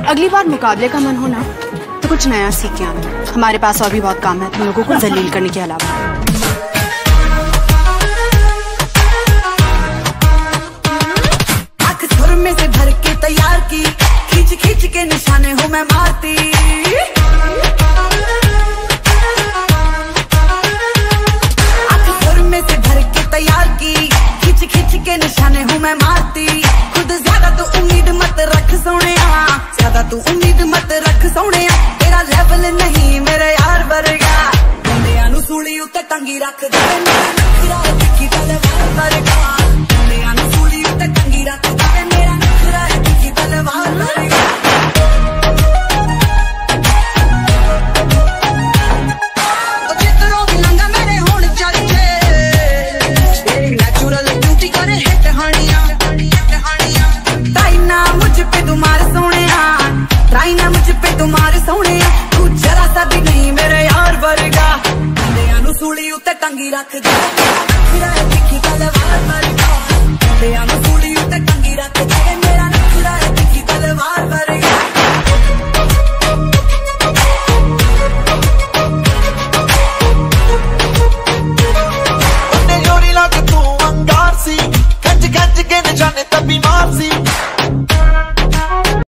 अगली बार मुकाबले का मन हो ना तो कुछ नया सीख के आना। हमारे पास और भी बहुत काम है तुम लोगों को जलील करने के अलावा। आँख सुर में से भर के तैयार की, खींच खींच के निशाने हूँ मैं मारती। आँख सुर में से भर के तैयार की, खींच खींच के निशाने हूँ मैं मारती। खुद ज्यादा तू उम्मीद मत रख सोनिया, ज्यादा तू उम्मीद मत रख सोनिया। तेरा लेवल नहीं मेरे यार वर्गा, मुंडिया नू सूली उत्ते टंगी रख दे। मेरा नखरा है तिखी तलवार वर्गा, मुंडिया नू सूली उत्ते टंगी रख दे। मेरा नखरा है तिखी तलवार वर्गा। ओ जितनो भी लंगा मेरे होण चर्चे, एक नेचुरल ब्यूटी करे हिट हानिया। ट्राई ना मुझ पे तुम्हारे सोनिया, ट्राई ना मुझ पे तुम्हारे सोनिया। तू जरा सा भी नहीं मेरे यार वर्गा, मुंडिया नू सूली उत्ते टंगी रख दे। नखरा है तिखी तलवार वर्गा, मुंडिया नू